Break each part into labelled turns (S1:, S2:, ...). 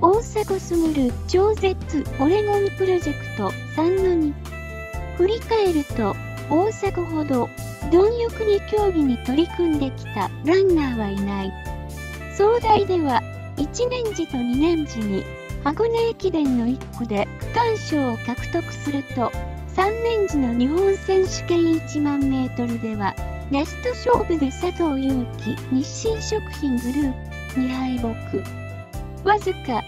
S1: 大迫傑超絶オレゴンプロジェクト3-2。振り返ると、大迫ほど貪欲に競技に取り組んできたランナーはいない。総大では1年時と2年時に箱根駅伝の1区で区間賞を獲得すると、3年時の日本選手権1万メートルではラスト勝負で佐藤悠基日清食品グループに敗北。わずか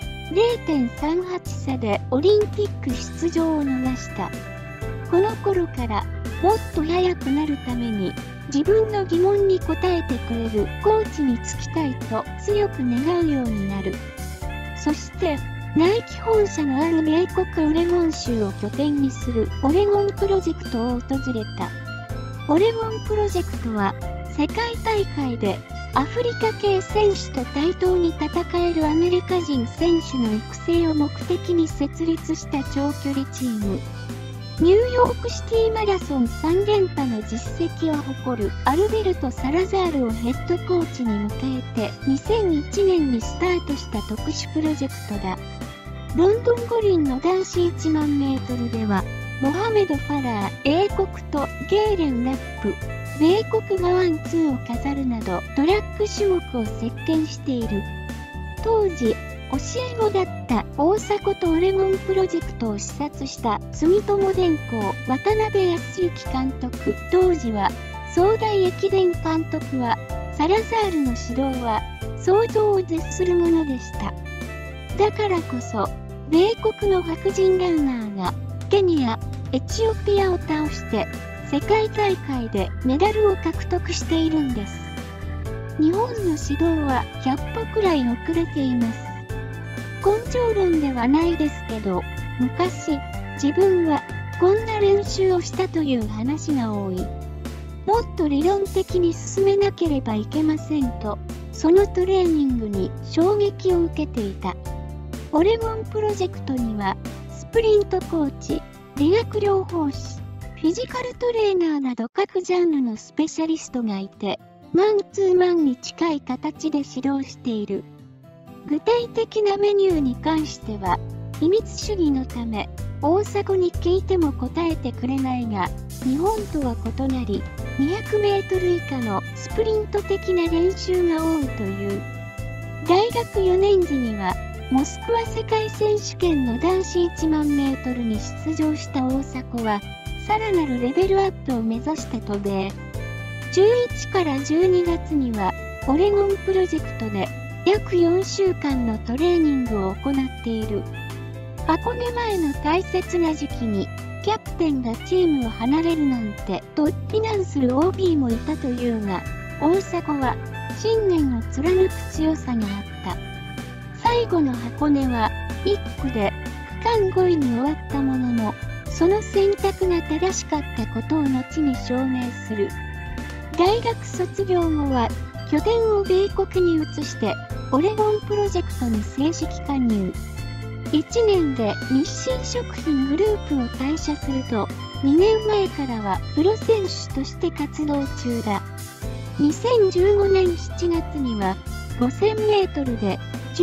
S1: 0.38 差でオリンピック出場を逃した。この頃からもっと速くなるために自分の疑問に答えてくれるコーチにつきたいと強く願うようになる。そしてナイキ本社のある米国オレゴン州を拠点にするオレゴンプロジェクトを訪れた。オレゴンプロジェクトは世界大会でアフリカ系選手と対等に戦えるアメリカ人選手の育成を目的に設立した長距離チーム。ニューヨークシティマラソン3連覇の実績を誇るアルベルト・サラザールをヘッドコーチに迎えて2001年にスタートした特殊プロジェクトだ。ロンドン五輪の男子1万メートルではモハメド・ファラー、英国とゲーレン・ラップ、米国がワン・ツーを飾るなどトラック種目を席巻している。当時、教え子だった大迫とオレゴンプロジェクトを視察した住友電工渡辺康之監督。当時は総大駅伝監督はサラザールの指導は想像を絶するものでした。だからこそ米国の白人ランナーがケニア、エチオピアを倒して世界大会でメダルを獲得しているんです。日本の指導は100歩くらい遅れています。根性論ではないですけど、昔自分はこんな練習をしたという話が多い。もっと理論的に進めなければいけませんと、そのトレーニングに衝撃を受けていた。オレゴンプロジェクトにはスプリントコーチ、理学療法士、フィジカルトレーナーなど各ジャンルのスペシャリストがいて、マンツーマンに近い形で指導している。具体的なメニューに関しては秘密主義のため大迫に聞いても答えてくれないが、日本とは異なり200メートル以下のスプリント的な練習が多いという。大学4年時にはモスクワ世界選手権の男子1万メートルに出場した大迫はさらなるレベルアップを目指して渡米。11から12月にはオレゴンプロジェクトで約4週間のトレーニングを行っている。箱根前の大切な時期にキャプテンがチームを離れるなんてと非難する OB もいたというが、大迫は信念を貫く強さがあった。最後の箱根は1区で区間5位に終わったものの、その選択が正しかったことを後に証明する。大学卒業後は拠点を米国に移してオレゴンプロジェクトに正式加入。1年で日清食品グループを退社すると、2年前からはプロ選手として活動中だ。2015年7月には5000メートルで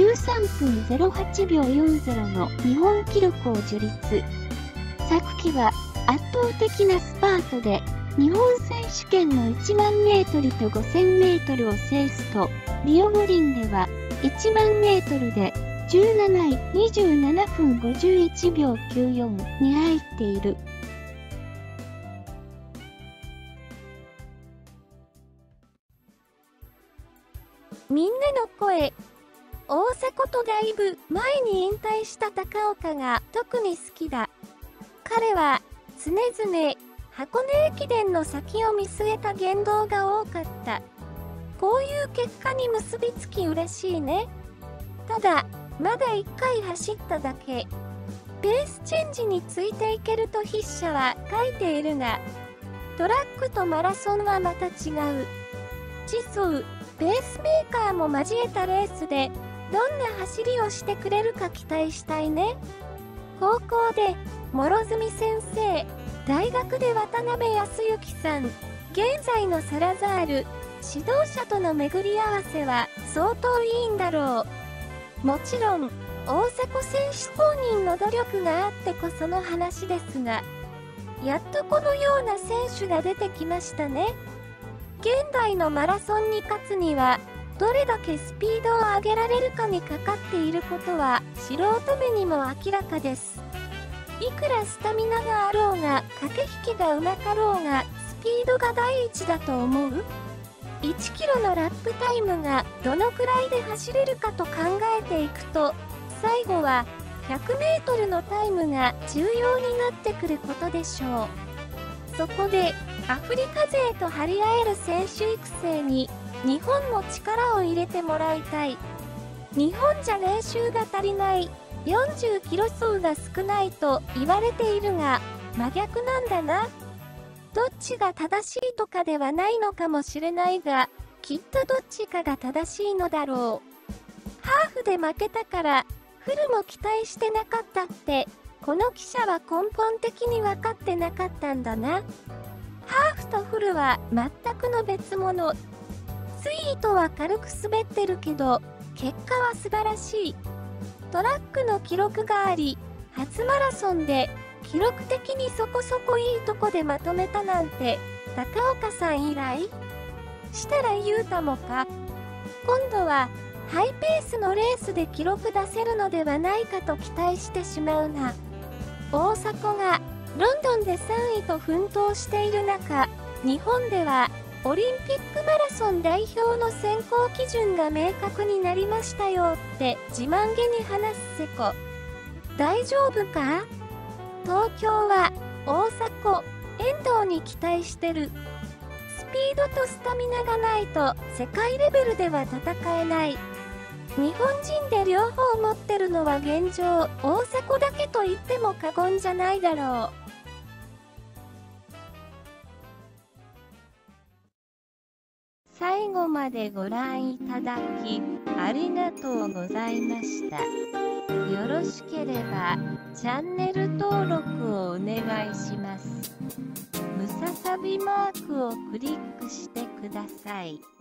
S1: 13分08秒40の日本記録を樹立。昨季は圧倒的なスパートで日本選手権の1万メートルと5000メートルを制すと、リオ五輪では1万メートルで17位27分51秒94に入っている。
S2: みんなの声。大迫とだいぶ前に引退した高岡が特に好きだ。彼は常々箱根駅伝の先を見据えた言動が多かった。こういう結果に結びつき嬉しいね。ただ、まだ1回走っただけ。ペースチェンジについていけると筆者は書いているが、トラックとマラソンはまた違う。地走、ペースメーカーも交えたレースで、どんな走りをしてくれるか期待したいね。高校で、諸角先生、大学で渡辺康之さん、現在のサラザール、指導者との巡り合わせは相当いいんだろう。もちろん、 大迫選手本人の努力があってこその話ですが、やっとこのような選手が出てきましたね。現代のマラソンに勝つには、どれだけスピードを上げられるかにかかっていることは素人目にも明らかです。いくらスタミナがあろうが、駆け引きがうまかろうが、スピードが第一だと思う？ 1 キロのラップタイムがどのくらいで走れるかと考えていくと、最後は100メートルのタイムが重要になってくることでしょう。そこで、アフリカ勢と張り合える選手育成に、日本も力を入れてもらいたい。日本じゃ練習が足りない、40キロ走が少ないと言われているが、真逆なんだな。どっちが正しいとかではないのかもしれないが、きっとどっちかが正しいのだろう。ハーフで負けたから、フルも期待してなかったって、この記者は根本的に分かってなかったんだな。ハーフとフルは全くの別物。ツイートは軽く滑ってるけど、結果は素晴らしい。トラックの記録があり、初マラソンで記録的にそこそこいいとこでまとめたなんて、高岡さん以来？したらゆうたもか。今度はハイペースのレースで記録出せるのではないかと期待してしまうな。大迫がロンドンで3位と奮闘している中、日本ではオリンピックマラソン代表の選考基準が明確になりましたよって自慢げに話す瀬古。大丈夫か？東京は大迫、遠藤に期待してる。スピードとスタミナがないと世界レベルでは戦えない。日本人で両方持ってるのは現状、大迫だけと言っても過言じゃないだろう。最後までご覧いただき、ありがとうございました。よろしければ、チャンネル登録をお願いします。ムササビマークをクリックしてください。